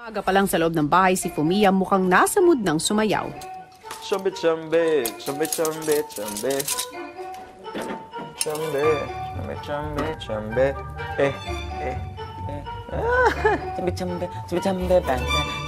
Aga pa lang sa loob ng bahay si Fumiya mukhang nasa mood ng sumayaw. Chambe, chambe, chambe, chambe, chambe, chambe, chambe, chambe, chambe, chambe, chambe, chambe, chambe, chambe,